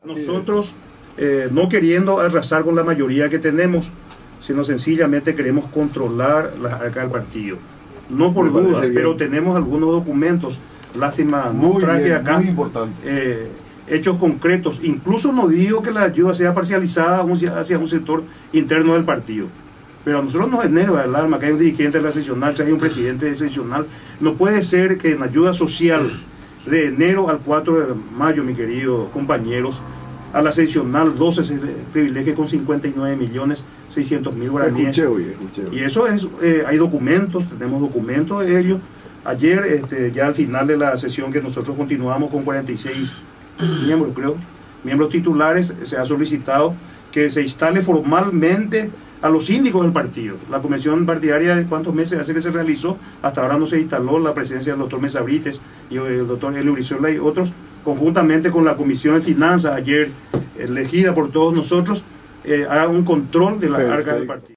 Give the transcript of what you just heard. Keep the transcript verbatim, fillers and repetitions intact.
Nosotros, eh, no queriendo arrasar con la mayoría que tenemos, sino sencillamente queremos controlar las arcas del partido. No por dudas, pero tenemos algunos documentos, lástima, no traje acá, muy importante. Eh, hechos concretos. Incluso no digo que la ayuda sea parcializada hacia un sector interno del partido. Pero a nosotros nos genera el alma que hay un dirigente de la seccional, que hay un presidente de seccional. No puede ser que en ayuda social de enero al cuatro de mayo, mis queridos compañeros, a la seccional doce se privilegie con cincuenta y nueve millones seiscientos mil guaraníes. Escuché hoy, escuché hoy. Y eso es, eh, hay documentos, tenemos documentos de ello. Ayer, este, ya al final de la sesión que nosotros continuamos con cuarenta y seis miembros, creo, miembros titulares, se ha solicitado que se instale formalmente a los síndicos del partido. La convención partidaria, ¿cuántos meses hace que se realizó? Hasta ahora no se instaló la presencia del doctor Mesabrites y el doctor Helio Brizuela y otros, conjuntamente con la Comisión de Finanzas, ayer elegida por todos nosotros, eh, haga un control de la arca del partido.